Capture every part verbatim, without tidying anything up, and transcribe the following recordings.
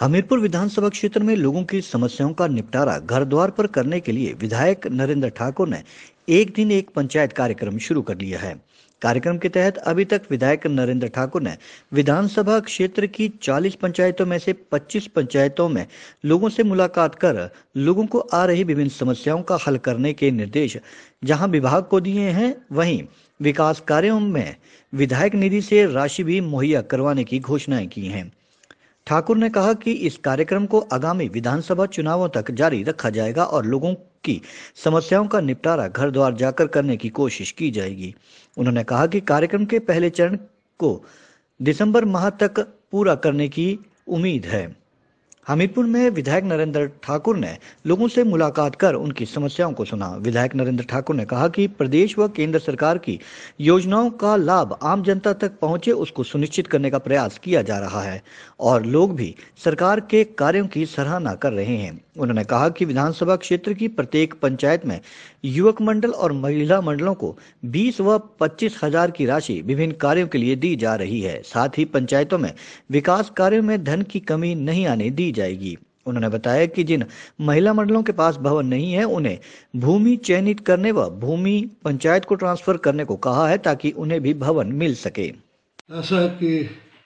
हमीरपुर विधानसभा क्षेत्र में लोगों की समस्याओं का निपटारा घर द्वार पर करने के लिए विधायक नरेंद्र ठाकुर ने एक दिन एक पंचायत कार्यक्रम शुरू कर लिया है। कार्यक्रम के तहत अभी तक विधायक नरेंद्र ठाकुर ने विधानसभा क्षेत्र की चालीस पंचायतों में से पच्चीस पंचायतों में लोगों से मुलाकात कर लोगों को आ रही विभिन्न समस्याओं का हल करने के निर्देश जहां विभाग को दिए हैं, वहीं विकास कार्यों में विधायक निधि से राशि भी मुहैया करवाने की घोषणाएं की हैं। ठाकुर ने कहा कि इस कार्यक्रम को आगामी विधानसभा चुनावों तक जारी रखा जाएगा और लोगों की समस्याओं का निपटारा घर द्वार जाकर करने की कोशिश की जाएगी। उन्होंने कहा कि कार्यक्रम के पहले चरण को दिसंबर माह तक पूरा करने की उम्मीद है। हमीरपुर में विधायक नरेंद्र ठाकुर ने लोगों से मुलाकात कर उनकी समस्याओं को सुना। विधायक नरेंद्र ठाकुर ने कहा कि प्रदेश व केंद्र सरकार की योजनाओं का लाभ आम जनता तक पहुंचे, उसको सुनिश्चित करने का प्रयास किया जा रहा है और लोग भी सरकार के कार्यों की सराहना कर रहे हैं। उन्होंने कहा कि विधानसभा क्षेत्र की प्रत्येक पंचायत में युवक मंडल और महिला मंडलों को बीस व पच्चीस हजार की राशि विभिन्न कार्यों के लिए दी जा रही है। साथ ही पंचायतों में विकास कार्यों में धन की कमी नहीं आने दी जाएगी। उन्होंने बताया कि जिन महिला मंडलों के पास भवन नहीं है, उन्हें भूमि चयनित करने व भूमि पंचायत को ट्रांसफर करने को कहा है ताकि उन्हें भी भवन मिल सके। ऐसा है कि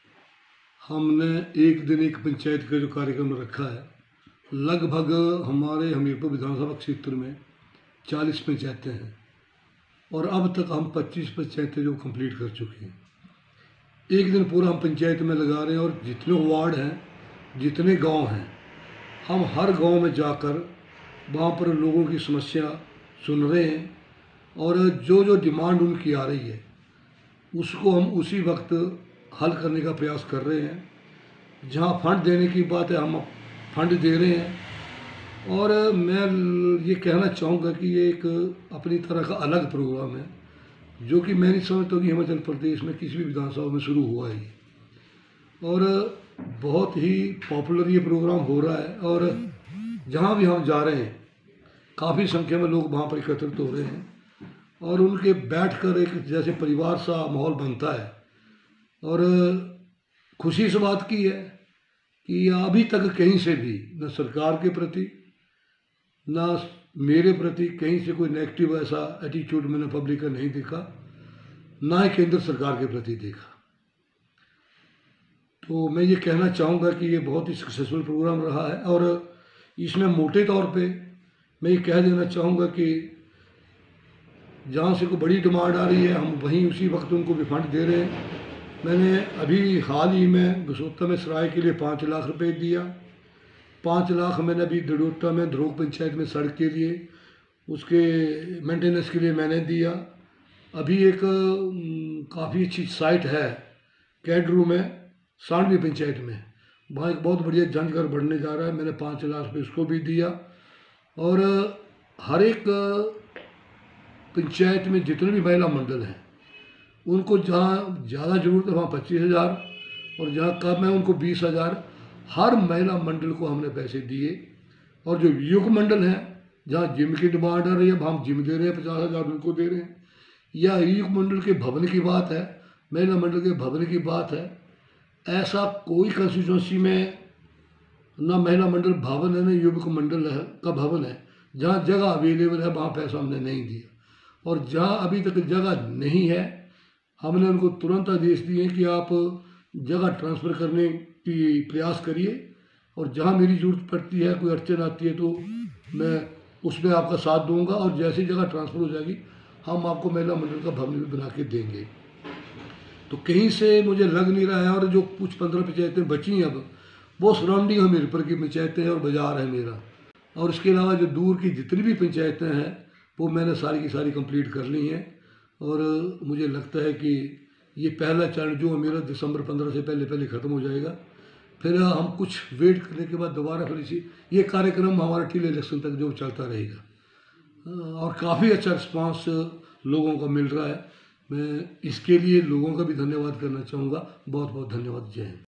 हमने एक दिन एक पंचायत का जो कार्यक्रम रखा है, लगभग हमारे हमीरपुर विधानसभा क्षेत्र में चालीस पंचायतें हैं और अब तक हम पच्चीस पंचायतें जो कंप्लीट कर चुके हैं। एक दिन पूरा हम पंचायत में लगा रहे हैं और जितने वार्ड हैं, जितने गांव हैं, हम हर गांव में जाकर वहाँ पर लोगों की समस्या सुन रहे हैं और जो जो डिमांड उनकी आ रही है उसको हम उसी वक्त हल करने का प्रयास कर रहे हैं। जहाँ फंड देने की बात है, हम फंड दे रहे हैं और मैं ये कहना चाहूँगा कि ये एक अपनी तरह का अलग प्रोग्राम है जो कि मैं नहीं समझता कि हिमाचल प्रदेश में किसी भी विधानसभा में शुरू हुआ है और बहुत ही पॉपुलर ये प्रोग्राम हो रहा है और जहाँ भी हम जा रहे हैं काफ़ी संख्या में लोग वहाँ पर एकत्रित हो रहे हैं और उनके बैठकर एक जैसे परिवार सा माहौल बनता है। और खुशी इस बात की है कि अभी तक कहीं से भी न सरकार के प्रति न मेरे प्रति कहीं से कोई नेगेटिव ऐसा एटीट्यूड मैंने पब्लिक का नहीं देखा, ना ही केंद्र सरकार के प्रति देखा। तो मैं ये कहना चाहूँगा कि ये बहुत ही सक्सेसफुल प्रोग्राम रहा है और इसमें मोटे तौर पे मैं ये कह देना चाहूँगा कि जहाँ से कोई बड़ी डिमांड आ रही है, हम वहीं उसी वक्त उनको भी फंड दे रहे हैं। मैंने अभी हाल ही में गसोता में सराय के लिए पाँच लाख रुपए दिया। पाँच लाख मैंने अभी दड़ोटा में धरोक पंचायत में सड़क के लिए उसके मेंटेनेंस के लिए मैंने दिया। अभी एक काफ़ी अच्छी साइट है कैडरू में, सांडवी पंचायत में, वहाँ एक बहुत बढ़िया जंगघर बढ़ने जा रहा है, मैंने पाँच लाख रुपये उसको भी दिया। और हर एक पंचायत में जितने भी महिला मंडल हैं उनको जहाँ ज़्यादा ज़रूरत है वहाँ पच्चीस हज़ार और जहाँ कम है उनको बीस हज़ार हर महिला मंडल को हमने पैसे दिए। और जो युवक मंडल हैं जहाँ जिम की डिमांड आ रही है वहाँ हम जिम दे रहे हैं, पचास हज़ार उनको दे रहे हैं। या युवक मंडल के भवन की बात है, महिला मंडल के भवन की बात है, ऐसा कोई कंस्टिट्यूंसी में ना महिला मंडल भवन है ना युवक मंडल है का भवन है जहाँ जगह अवेलेबल है वहाँ पैसा हमने नहीं दिया। और जहाँ अभी तक जगह नहीं है हमने उनको तुरंत आदेश दिए कि आप जगह ट्रांसफ़र करने की प्रयास करिए और जहाँ मेरी ज़रूरत पड़ती है, कोई अड़चन आती है तो मैं उसमें आपका साथ दूंगा और जैसी जगह ट्रांसफ़र हो जाएगी हम आपको महिला मंडल का भवन भी बना के देंगे। तो कहीं से मुझे लग नहीं रहा है। और जो कुछ पंद्रह पंचायतें बची हैं अब वो सराउंडिंग हमीरपुर की पंचायतें हैं और बाज़ार है मेरा, और इसके अलावा जो दूर की जितनी भी पंचायतें हैं वो मैंने सारी की सारी कंप्लीट कर ली हैं। और मुझे लगता है कि ये पहला चरण जो है मेरा दिसंबर पंद्रह से पहले पहले ख़त्म हो जाएगा। फिर हम कुछ वेट करने के बाद दोबारा फिर इसी ये कार्यक्रम हमारा टिल इलेक्शन तक जो चलता रहेगा और काफ़ी अच्छा रिस्पांस लोगों का मिल रहा है। मैं इसके लिए लोगों का भी धन्यवाद करना चाहूँगा। बहुत बहुत धन्यवाद। जय हिंद।